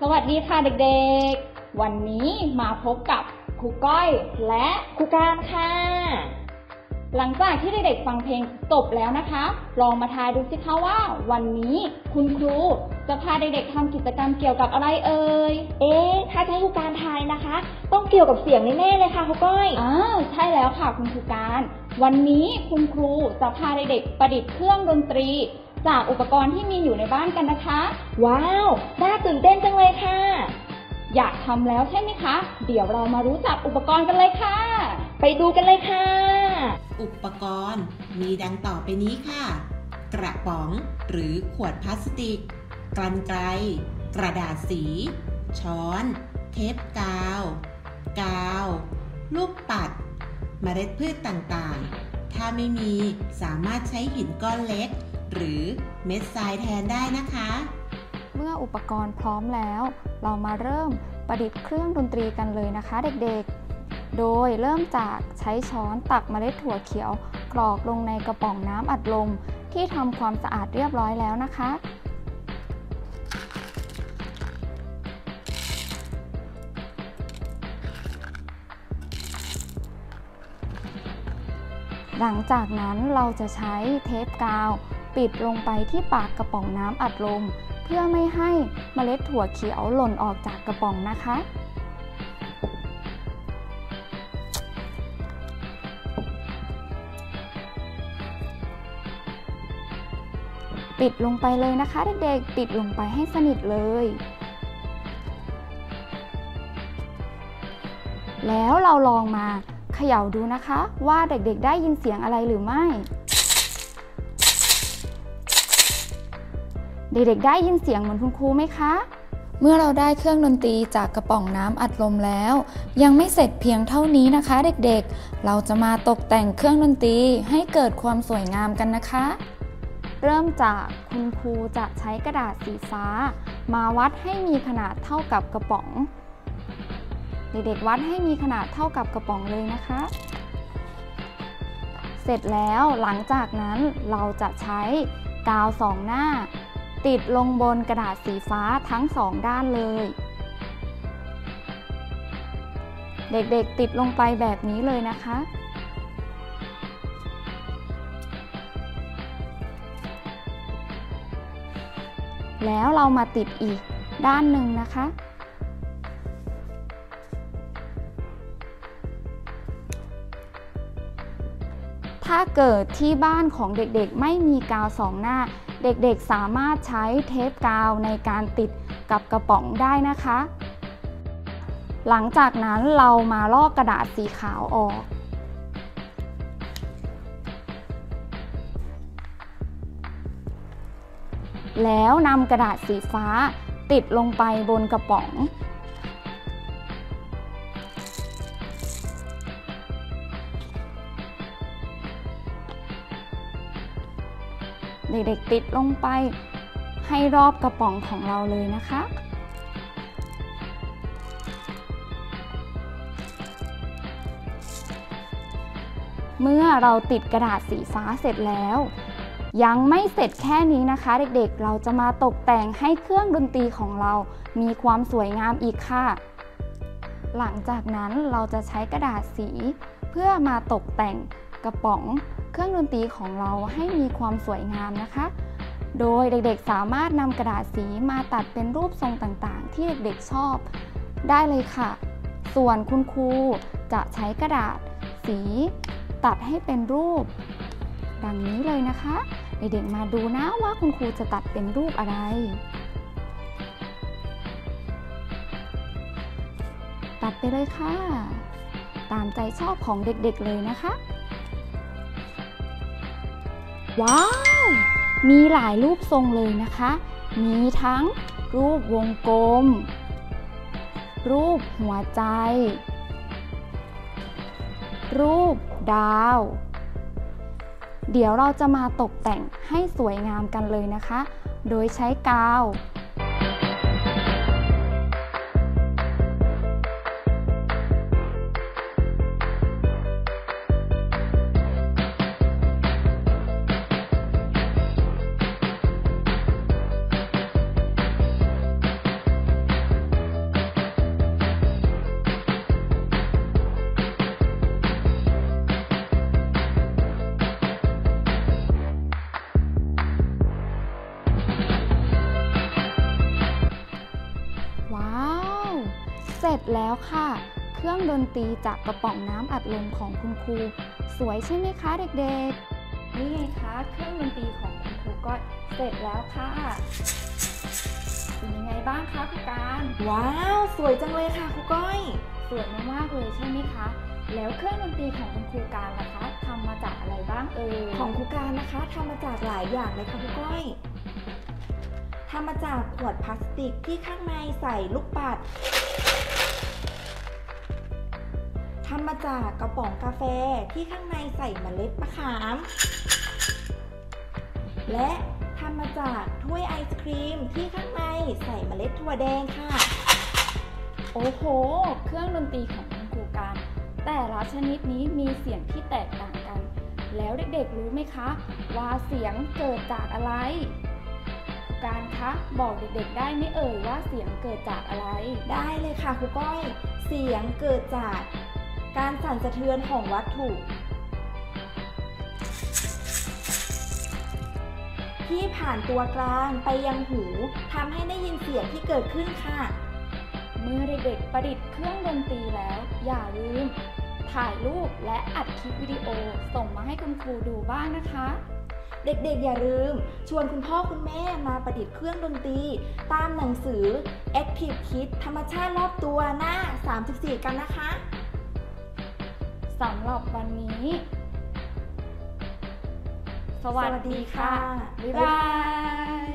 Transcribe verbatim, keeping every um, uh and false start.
สวัสดีค่ะเด็กๆวันนี้มาพบกับครูก้อยและครูการค่ะหลังจากที่เด็กๆฟังเพลงจบแล้วนะคะลองมาทายดูสิคะว่าวันนี้คุณครูจะพาเด็กๆทำกิจกรรมเกี่ยวกับอะไรเอ่ยเอ๊ะถ้าจะให้ครูการทายนะคะต้องเกี่ยวกับเสียงแน่ๆเลยค่ะครูก้อยอ้าวใช่แล้วค่ะคุณครูการวันนี้คุณครูจะพาเด็กๆประดิษฐ์เครื่องดนตรีจากอุปกรณ์ที่มีอยู่ในบ้านกันนะคะว้าวน่าตื่นเต้นจังเลยค่ะอยากทำแล้วใช่ไหมคะเดี๋ยวเรามารู้จักอุปกรณ์กันเลยค่ะไปดูกันเลยค่ะอุปกรณ์มีดังต่อไปนี้ค่ะกระป๋องหรือขวดพลาสติกกรรไกรกระดาษสีช้อนเทปกาวกาวลูกปัดเมล็ดพืชต่างๆถ้าไม่มีสามารถใช้หินก้อนเล็กหรือเม็ดทรายแทนได้นะคะเมื่ออุปกรณ์พร้อมแล้วเรามาเริ่มประดิษฐ์เครื่องดนตรีกันเลยนะคะเด็กๆโดยเริ่มจากใช้ช้อนตักเมล็ดถั่วเขียวกรอกลงในกระป๋องน้ำอัดลมที่ทำความสะอาดเรียบร้อยแล้วนะคะหลังจากนั้นเราจะใช้เทปกาวปิดลงไปที่ปากกระป๋องน้ำอัดลมเพื่อไม่ให้เมล็ดถั่วเขียวหล่นออกจากกระป๋องนะคะปิดลงไปเลยนะคะเด็กๆปิดลงไปให้สนิทเลยแล้วเราลองมาเขย่าดูนะคะว่าเด็กๆได้ยินเสียงอะไรหรือไม่เด็กๆได้ยินเสียงเหมือนคุณครูไหมคะเมื่อเราได้เครื่องดนตรีจากกระป๋องน้ำอัดลมแล้วยังไม่เสร็จเพียงเท่านี้นะคะเด็กๆเราจะมาตกแต่งเครื่องดนตรีให้เกิดความสวยงามกันนะคะเริ่มจากคุณครูจะใช้กระดาษสีฟ้ามาวัดให้มีขนาดเท่ากับกระป๋องเด็กๆวัดให้มีขนาดเท่ากับกระป๋องเลยนะคะเสร็จแล้วหลังจากนั้นเราจะใช้กาวสองหน้าติดลงบนกระดาษสีฟ้าทั้งสองด้านเลยเด็กๆติดลงไปแบบนี้เลยนะคะแล้วเรามาติดอีกด้านหนึ่งนะคะถ้าเกิดที่บ้านของเด็กๆไม่มีกาวสองหน้าเด็กๆสามารถใช้เทปกาวในการติดกับกระป๋องได้นะคะหลังจากนั้นเรามาลอกกระดาษสีขาวออกแล้วนำกระดาษสีฟ้าติดลงไปบนกระป๋องเด็กๆติดลงไปให้รอบกระป๋องของเราเลยนะคะเมื่อเราติดกระดาษสีฟ้าเสร็จแล้วยังไม่เสร็จแค่นี้นะคะเด็กๆเราจะมาตกแต่งให้เครื่องดนตรีของเรามีความสวยงามอีกค่ะหลังจากนั้นเราจะใช้กระดาษสีเพื่อมาตกแต่งกระป๋องเครื่องดนตรีของเราให้มีความสวยงามนะคะโดยเด็กๆสามารถนำกระดาษสีมาตัดเป็นรูปทรงต่างๆที่เด็กๆชอบได้เลยค่ะส่วนคุณครูจะใช้กระดาษสีตัดให้เป็นรูปดังนี้เลยนะคะเด็กๆมาดูนะว่าคุณครูจะตัดเป็นรูปอะไรตัดไปเลยค่ะตามใจชอบของเด็กๆเลยนะคะว้าวมีหลายรูปทรงเลยนะคะมีทั้งรูปวงกลมรูปหัวใจรูปดาวเดี๋ยวเราจะมาตกแต่งให้สวยงามกันเลยนะคะโดยใช้กาวแล้วค่ะ เครื่องดนตรีจากกระป๋องน้ำอัดลมของคุณครูสวยใช่ไหมคะเด็กๆนี่ไงคะเครื่องดนตรีของคุณครูก็เสร็จแล้วค่ะเป็นยังไงบ้างคะครูการว้าวสวยจังเลยค่ะครูก้อยสวยมากๆเลยใช่ไหมคะแล้วเครื่องดนตรีของคุณครูการล่ะคะทำมาจากอะไรบ้างเอ่ยของครูการนะคะทำมาจากหลายอย่างเลยค่ะครูก้อยทำมาจากขวดพลาสติกที่ข้างในใส่ลูกปัดทำมาจากกระป๋องกาแฟที่ข้างในใส่เมล็ดมะขาม และทำมาจากถ้วยไอศครีมที่ข้างในใส่เมล็ดถั่วแดงค่ะโอ้โหเครื่องดนตรีของคุณครูการแต่ละชนิดนี้มีเสียงที่แตกต่างกัน แล้วเด็กๆรู้ไหมคะว่าเสียงเกิดจากอะไรครูการคะบอกเด็กๆได้ไหมเอ่ยว่าเสียงเกิดจากอะไรได้เลยค่ะครูก้อย เสียงเกิดจากการสั่นสะเทือนของวัตถุ ที่ผ่านตัวกลางไปยังหูทำให้ได้ยินเสียงที่เกิดขึ้นค่ะเมื่อเด็กๆประดิษฐ์เครื่องดนตรีแล้วอย่าลืมถ่ายรูปและอัดคลิปวิดีโอส่งมาให้คุณครูดูบ้างนะคะเด็กๆอย่าลืมชวนคุณพ่อคุณแม่มาประดิษฐ์เครื่องดนตรีตามหนังสือ Active Kids ธรรมชาติรอบตัวหน้าสามสิบสี่กันนะคะสำหรับวันนี้ สวัสดีค่ะสวัสดีค่ะบ๊ายบาย